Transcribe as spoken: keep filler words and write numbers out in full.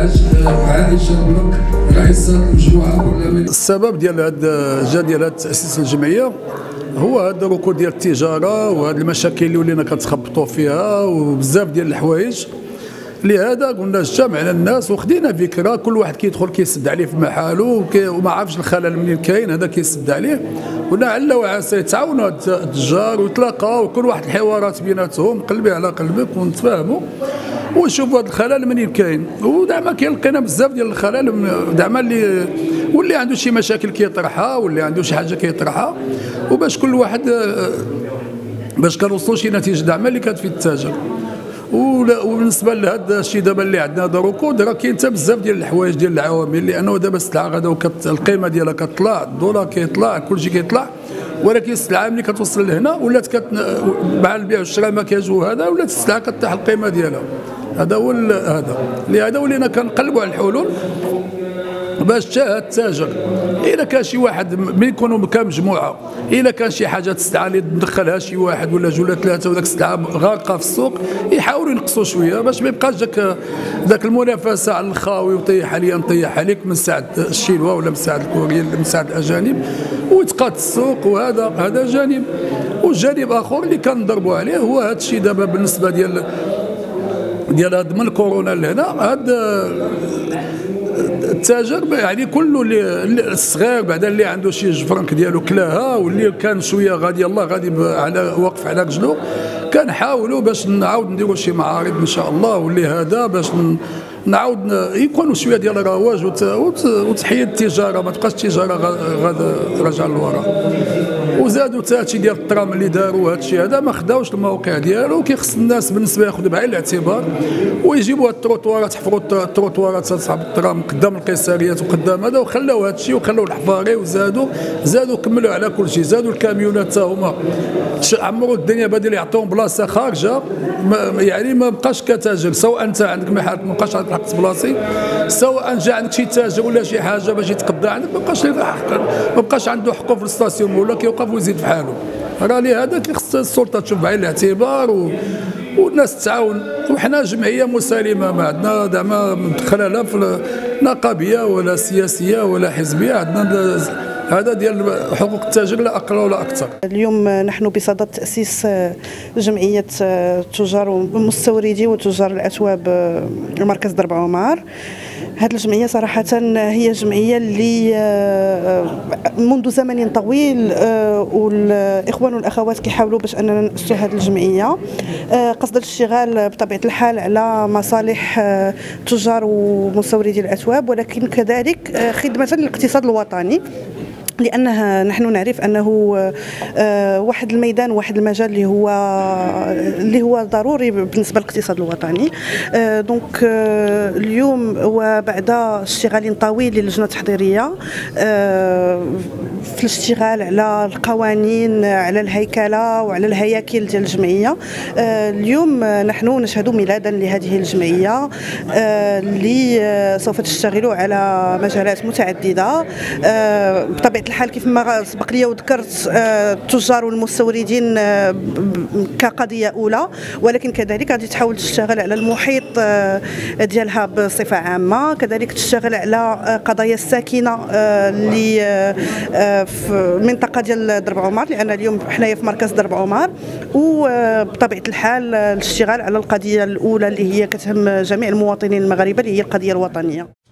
عائشة بلوك رئيسة المجموعة. السبب ديال هذا جا ديال هذا تأسيس الجمعية هو هذا الركود ديال التجارة وهذه المشاكل اللي ولينا كنتخبطوا فيها وبزاف ديال الحوايج. لهذا قلنا اجتمعنا الناس وخدينا فكره، كل واحد كيدخل كيسد عليه في محله وما عارفش الخلل منين كاين، هذا كيسد عليه. قلنا عل وعسى يتعاونوا التجار ويتلاقاو وكل واحد الحوارات بيناتهم قلبي على قلبك ونتفاهموا ونشوفوا هذا الخلل منين كاين. ودعما كيلقينا بزاف ديال الخلل، دعما اللي واللي عنده شي مشاكل كيطرحها واللي عنده شي حاجه كيطرحها، وباش كل واحد باش كنوصلوا شي نتيجه دعما اللي كتفيد التاجر. وبالنسبه لهذا الشيء دابا اللي عندنا هذا ركود، راه كاين حتى بزاف ديال الحوايج ديال العوامل، لانه دابا السلعه غدا القيمه ديالها كتطلع، الدولار كيطلع، كلشي كيطلع، ولكن السلعه ملي كتوصل لهنا ولات كت... مع البيع والشراء ما كيجيو هذا، ولات السلعه كطيح القيمه ديالها. هذا هو هذا لهذا ولينا كنقلبوا على الحلول باش حتى التاجر الا كان شي واحد ملي يكونوا كمجموعه، الا كان شي حاجه تستعان اللي تدخلها شي واحد ولا جوج ولا ثلاثه وداك السلعه غارقه في السوق، يحاولوا ينقصوا شويه باش ما يبقاش داك ذاك المنافسه على الخاوي وطيح عليا نطيح عليك من ساعه الشينوا ولا من ساعه الكوريين من ساعه الاجانب ويتقاد السوق. وهذا هذا جانب، وجانب اخر اللي كنضربوا عليه هو هذا الشيء دابا بالنسبه ديال ديال هذا من كورونا لهنا. هذا التاجر يعني كله اللي الصغير بعدا اللي عنده شي جفرنك ديالو كلاها واللي كان شويه غادي يلاه غادي على واقف على رجلو، كنحاولوا باش نعاود نديروا شي معارض ان شاء الله واللي هذا باش نعاود يكونوا شويه ديال الرواج وتحيد التجاره، ما تبقاش التجاره غادا راجعه للوراء. وزادوا حتى هادشي ديال الترام اللي داروا هادشي هذا ما خداوش الموقع ديالو، كيخص الناس بالنسبه ياخذوا بعين الاعتبار ويجيبوا هاد التروطوارات، حفروا التروطوارات اصحاب الترام قدام القيصريات وقدام هذا، وخلاو هادشي وخلاو الحفاري وزادوا زادوا كملوا على كل شيء. زادوا الكاميونات حتى هما عمروا الدنيا بدل يعطيهم بلاصه خارجه، يعني ما بقاش كتاجر سواء انت عندك محل ما بقاش عندك حق تبلاصي، سواء جا عندك شي تاجر ولا شي حاجه باش يتقدى عندك ما بقاش ما بقاش عنده حقوق في الستاسيون ولا كيوقف ويزيد في حاله. راه لهذا كيخص السلطه تشوف بعين الاعتبار و... والناس تعاون. وحنا جمعيه مسالمه ما عندنا زعما مدخله لا في نقابيه ولا سياسيه ولا حزبيه، عندنا هذا ديال حقوق التاجر لا اقل ولا اكثر. اليوم نحن بصدد تاسيس جمعيه تجار ومستوردي وتجار الاثواب مركز درب عمر. هذه الجمعيه صراحه هي جمعيه اللي منذ زمن طويل والاخوان والاخوات كيحاولوا باش اننا ناسسوا هذه الجمعيه قصد الاشتغال بطبيعه الحال على مصالح تجار ومستوردي الاثواب، ولكن كذلك خدمه للاقتصاد الوطني، لأنها نحن نعرف أنه واحد الميدان واحد المجال اللي هو اللي هو ضروري بالنسبة للاقتصاد الوطني. دونك اليوم وبعد اشتغال طويل للجنة التحضيرية في الاشتغال على القوانين على الهيكلة وعلى الهياكل ديال الجمعية، اليوم نحن نشهد ميلادا لهذه الجمعية اللي سوف تشتغل على مجالات متعددة. بطبيعة الحال كيف ما سبق لي وذكرت التجار والمستوردين كقضيه اولى، ولكن كذلك غادي تحاول تشتغل على المحيط ديالها بصفه عامه، كذلك تشتغل على قضايا الساكنه اللي في المنطقه ديال درب عمر، لان اليوم حنايا في مركز درب عمر، وبطبيعه الحال الاشتغال على القضيه الاولى اللي هي كتهم جميع المواطنين المغاربه اللي هي القضيه الوطنيه.